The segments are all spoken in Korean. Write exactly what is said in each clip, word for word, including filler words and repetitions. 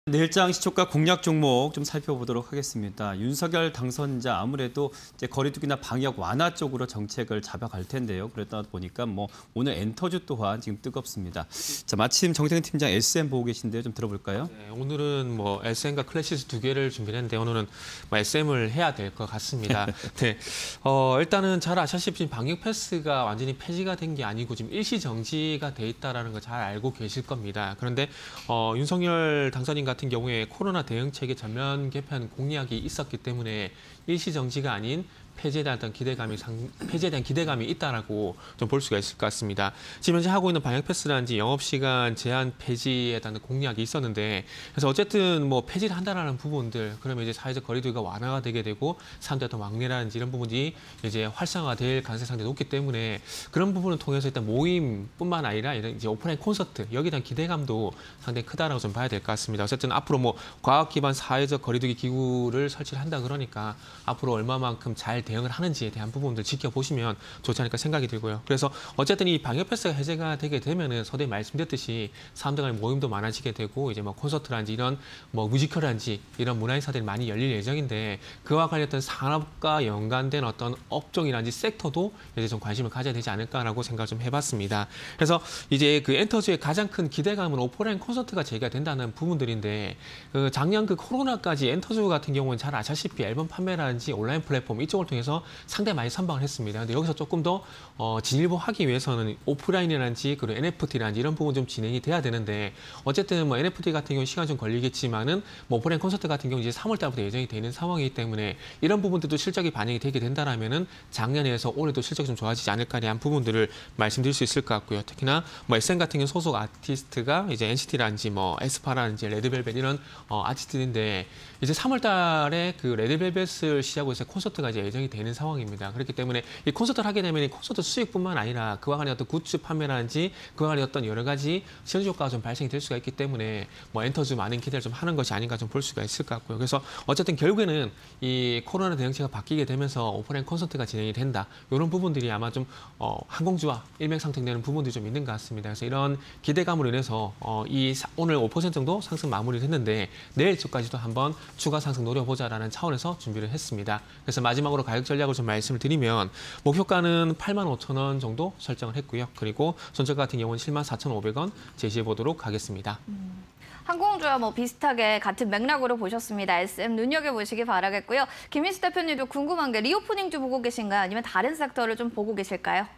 내일장 시초가 공략 종목 좀 살펴보도록 하겠습니다. 윤석열 당선자 아무래도 이제 거리두기나 방역 완화 쪽으로 정책을 잡아갈 텐데요. 그러다 보니까 뭐 오늘 엔터주 또한 지금 뜨겁습니다. 자, 마침 정세근 팀장 에스엠 보고 계신데요. 좀 들어볼까요? 네, 오늘은 뭐 에스엠과 클래시스 두 개를 준비했는데 오늘은 뭐 에스엠을 해야 될 것 같습니다. 네, 어, 일단은 잘 아시다시피 방역 패스가 완전히 폐지가 된 게 아니고 지금 일시 정지가 돼 있다라는 거 잘 알고 계실 겁니다. 그런데 어, 윤석열 당선인 같은 경우에 코로나 대응체계 전면 개편 공약이 있었기 때문에 일시 정지가 아닌 폐지에 대한 어떤 기대감이 상, 폐지에 대한 기대감이 있다라고 좀 볼 수가 있을 것 같습니다. 지금 현재 하고 있는 방역 패스라든지 영업 시간 제한 폐지에 대한 공약이 있었는데, 그래서 어쨌든 뭐 폐지를 한다라는 부분들, 그러면 이제 사회적 거리두기가 완화가 되게 되고 사람들의 어떤 왕래라든지 이런 부분이 이제 활성화될 가능성이 상당히 높기 때문에 그런 부분을 통해서 일단 모임뿐만 아니라 이런 이제 오프라인 콘서트 여기에 대한 기대감도 상당히 크다라고 좀 봐야 될 것 같습니다. 어쨌든 앞으로 뭐 과학 기반 사회적 거리두기 기구를 설치를 한다 그러니까 앞으로 얼마만큼 잘 대응을 하는지에 대한 부분들 지켜보시면 좋지 않을까 생각이 들고요. 그래서 어쨌든 이 방역 패스가 해제가 되게 되면은 서두에 말씀드렸듯이 사람들 간의 모임도 많아지게 되고 이제 뭐 콘서트라든지 이런 뭐 뮤지컬이라든지 이런 문화행사들이 많이 열릴 예정인데 그와 관련된 산업과 연관된 어떤 업종이라든지 섹터도 이제 좀 관심을 가져야 되지 않을까라고 생각을 좀 해봤습니다. 그래서 이제 그 엔터주의 가장 큰 기대감은 오프라인 콘서트가 제기가 된다는 부분들인데 그 작년 그 코로나까지 엔터주 같은 경우는 잘 아시다시피 앨범 판매라든지 온라인 플랫폼 이쪽을 통해서 해서 상당히 많이 선방을 했습니다. 근데 여기서 조금 더 어, 진일보하기 위해서는 오프라인이라든지 그리고 엔에프티라든지 이런 부분 좀 진행이 돼야 되는데 어쨌든 뭐 엔에프티 같은 경우 시간 좀 걸리겠지만은 뭐 오프라인 콘서트 같은 경우 이제 삼월 달부터 예정이 되는 상황이기 때문에 이런 부분들도 실적이 반영이 되게 된다라면은 작년에서 올해도 실적이 좀 좋아지지 않을까 대한 부분들을 말씀드릴 수 있을 것 같고요. 특히나 뭐 에스엠 같은 경우 소속 아티스트가 이제 엔시티라든지 뭐 에스파라든지 레드벨벳 이런 어, 아티스트인데 이제 삼월 달에 그 레드벨벳을 시작으로 해서 콘서트가 이제 예정이 되는 상황입니다. 그렇기 때문에 이 콘서트를 하게 되면 이 콘서트 수익뿐만 아니라 그와 관련 어떤 굿즈 판매라든지 그와 관련 어떤 여러 가지 시너지 효과가 좀 발생이 될 수가 있기 때문에 뭐 엔터주 많은 기대를 좀 하는 것이 아닌가 좀 볼 수가 있을 것 같고요. 그래서 어쨌든 결국에는 이 코로나 대응체가 바뀌게 되면서 오프라인 콘서트가 진행이 된다. 이런 부분들이 아마 좀 어, 항공주와 일맥상통되는 부분들이 좀 있는 것 같습니다. 그래서 이런 기대감으로 인해서 어, 이 사, 오늘 오 퍼센트 정도 상승 마무리를 했는데 내일 주까지도 한번 추가 상승 노려보자라는 차원에서 준비를 했습니다. 그래서 마지막으로 가격 전략을 좀 말씀을 드리면 목표가는 팔만 오천 원 정도 설정을 했고요. 그리고 손절가 같은 경우는 칠만 사천오백 원 제시해 보도록 하겠습니다. 음, 항공주와 뭐 비슷하게 같은 맥락으로 보셨습니다. 에스엠 눈여겨보시기 바라겠고요. 김민수 대표님도 궁금한 게 리오프닝주 보고 계신가요? 아니면 다른 섹터를 좀 보고 계실까요?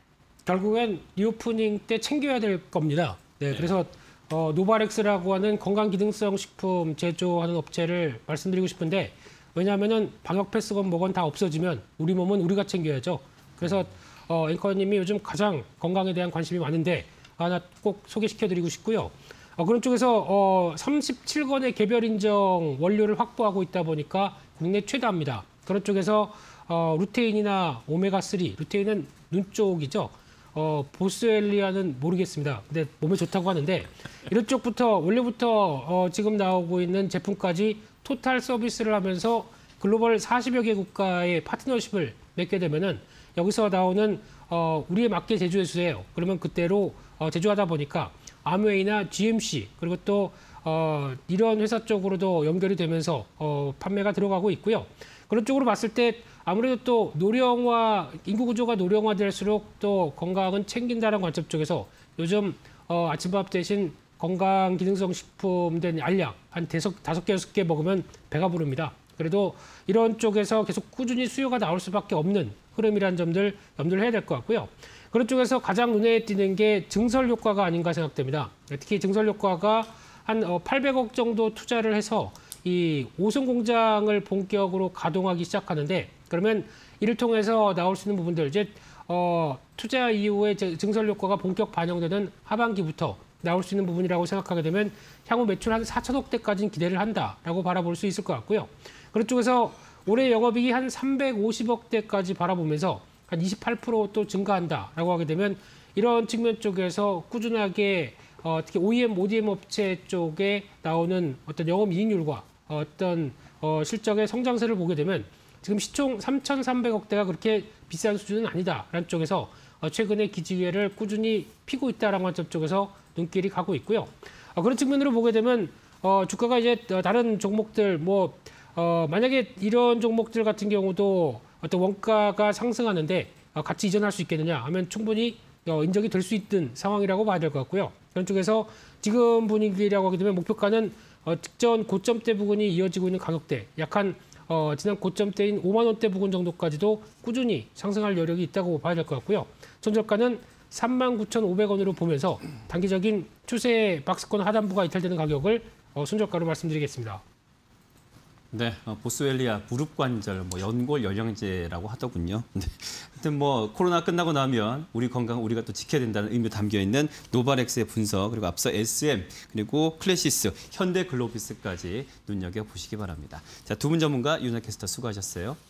결국엔 리오프닝 때 챙겨야 될 겁니다. 네, 그래서 어, 노바렉스라고 하는 건강기능성 식품 제조하는 업체를 말씀드리고 싶은데 왜냐하면은 방역 패스건 뭐건 다 없어지면 우리 몸은 우리가 챙겨야죠. 그래서 어, 앵커님이 요즘 가장 건강에 대한 관심이 많은데 하나 꼭 소개시켜드리고 싶고요. 어, 그런 쪽에서 어, 삼십칠 건의 개별 인정 원료를 확보하고 있다 보니까 국내 최다입니다. 그런 쪽에서 어, 루테인이나 오메가삼, 루테인은 눈 쪽이죠. 어, 보스웰리아는 모르겠습니다. 근데 몸에 좋다고 하는데 이런 쪽부터 원래부터 어, 지금 나오고 있는 제품까지 토탈 서비스를 하면서 글로벌 사십여 개 국가의 파트너십을 맺게 되면은 여기서 나오는 어, 우리에 맞게 제조해 주세요. 그러면 그때로 어, 제조하다 보니까 아무웨이나 지엠씨 그리고 또 어, 이런 회사 쪽으로도 연결이 되면서 어, 판매가 들어가고 있고요. 그런 쪽으로 봤을 때 아무래도 또 노령화, 인구 구조가 노령화될수록 또 건강은 챙긴다는 관점 쪽에서 요즘 어, 아침밥 대신 건강 기능성 식품 된 알약 한 대섯, 다섯 개, 여섯 개 먹으면 배가 부릅니다. 그래도 이런 쪽에서 계속 꾸준히 수요가 나올 수밖에 없는 흐름이라는 점들 염두를 해야 될 것 같고요. 그런 쪽에서 가장 눈에 띄는 게 증설 효과가 아닌가 생각됩니다. 특히 증설 효과가 한 팔백억 정도 투자를 해서 이 오송 공장을 본격으로 가동하기 시작하는데 그러면 이를 통해서 나올 수 있는 부분들 이제 어, 투자 이후에 증설 효과가 본격 반영되는 하반기부터 나올 수 있는 부분이라고 생각하게 되면 향후 매출 한 사천억 대까지는 기대를 한다라고 바라볼 수 있을 것 같고요. 그런 쪽에서 올해 영업이익이 한 삼백오십억 대까지 바라보면서 한 이십팔 퍼센트 또 증가한다라고 하게 되면 이런 측면 쪽에서 꾸준하게 어, 특히 오이엠, 오디엠 업체 쪽에 나오는 어떤 영업이익률과 어떤 어, 실적의 성장세를 보게 되면 지금 시총 삼천삼백억 대가 그렇게 비싼 수준은 아니다라는 쪽에서 어, 최근에 기지개를 꾸준히 피고 있다라는 관점 쪽에서 눈길이 가고 있고요. 어, 그런 측면으로 보게 되면 어, 주가가 이제 다른 종목들 뭐 어, 만약에 이런 종목들 같은 경우도 어떤 원가가 상승하는데 어, 같이 이전할 수 있겠느냐 하면 충분히 어, 인정이 될 수 있는 상황이라고 봐야 될 것 같고요. 그런 쪽에서 지금 분위기라고 하게 되면 목표가는 어, 직전 고점대 부근이 이어지고 있는 가격대, 약한 어, 지난 고점대인 오만 원대 부근 정도까지도 꾸준히 상승할 여력이 있다고 봐야 될 것 같고요. 손절가는 삼만 구천오백 원으로 보면서 단기적인 추세 박스권 하단부가 이탈되는 가격을 어, 손절가로 말씀드리겠습니다. 네, 어, 보스웰리아 무릎 관절, 뭐 연골 영양제라고 하더군요. 네. 하여튼 뭐 코로나 끝나고 나면 우리 건강 우리가 또 지켜야 된다는 의미 담겨 있는 노바렉스의 분석, 그리고 앞서 에스엠, 그리고 클래시스, 현대글로비스까지 눈여겨 보시기 바랍니다. 자, 두 분 전문가 윤아 캐스터 수고하셨어요.